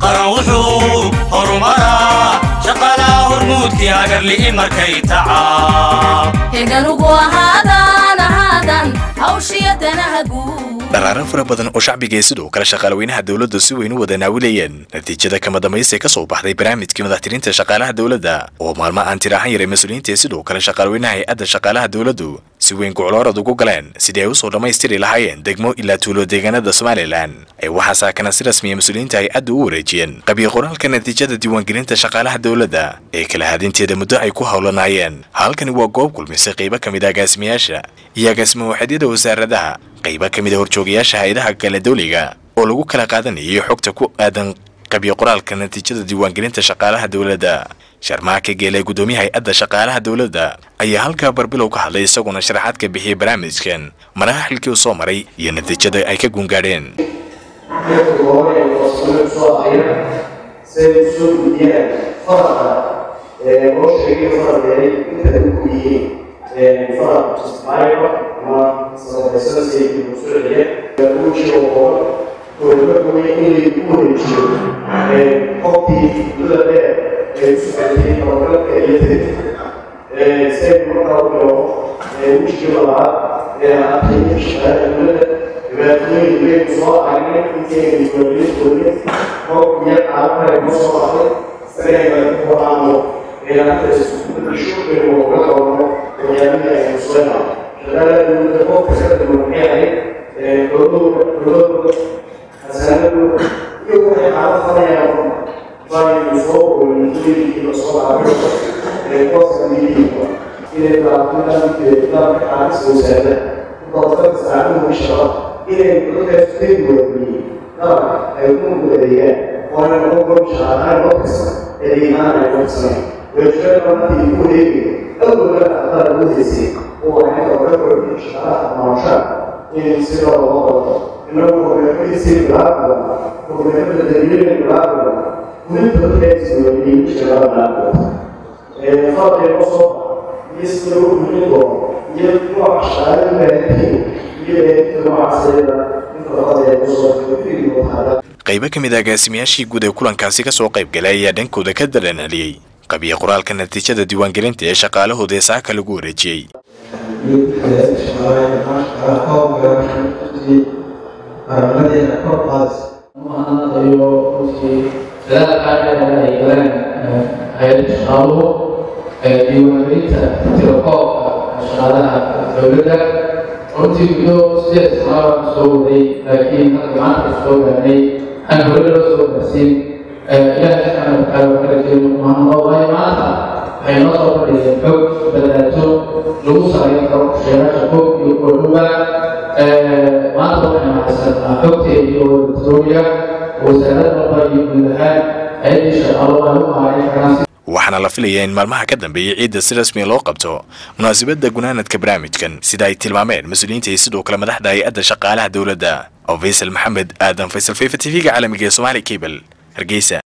قروحو هرمرا شقلا هرمود كي هاجر لي مركي تعا هجنوبو هادان هوشيتنا هجو daraaro fara badan oo shacbiga sidoo kale shaqaalaweynaha dawladdu si weyn u wada naawilayeen natiijada kama dambaysi ka soo baxday barnaamijkii madaxtirinta shaqaalaha dawladda oo maalmo aan tirahan yaray mas'uuliyiinta sidoo kale shaqaalaweynaha hay'adda shaqaalaha dawladdu si weyn go'loorad ugu galeen sidii ay u soo dhamaystiri lahaayeen degmo ilaa tuulo deegaanada Soomaaliland ay waxa saakana si rasmi ah mas'uuliyiinta hay'addu u wareejiyeen qabiil qoraalka natiijada diiwaangelinta shaqaalaha dawladda ee kala hadinteeda muddo ay ku hawlanayeen halkani waa goob kulmisay qaybo kamid ah agaasimayaasha iyo agaasimo waxaadida wasaaradaha qaybo kamid ah horjoogayaasha hay'adaha kala dawliga oo lagu kala qaadanayo xogta ku aadan qabiil qoraalka natiijada diiwaangelinta shaqaalaha dawladda sharmaake geelay gudoomiyaha hay'adda shaqaalaha dawladda ayaa halka barbilow ka hadlay isaguna sharaxaad ka bixiyay barnaamijkan maraaxilkii uu soo maray iyo natiijada ay ka gungaadheen qaybo kamid ah agaasimayaashii guud ee kulankaasi ka soo qayb galay ayaa dhankooda ka dalanaliyay qabiil qoraalka natiijada diiwaangelinta ee shaqaalahooda saaka lagu wareejiyay waxaana la filayaa in maalmaha ka dambeeyay ciidda si rasmi ah loo qabto munaasabadda gunaanadka barnaamijkan sida ay tilmaameen mas'uuliyiinta iyo sidoo kale madaxda hay'adda shaqaalaha dawladda oo Faysal Maxamed Aadan Faysal TV-ga caalamiga ee Somali Cable Hargeysa.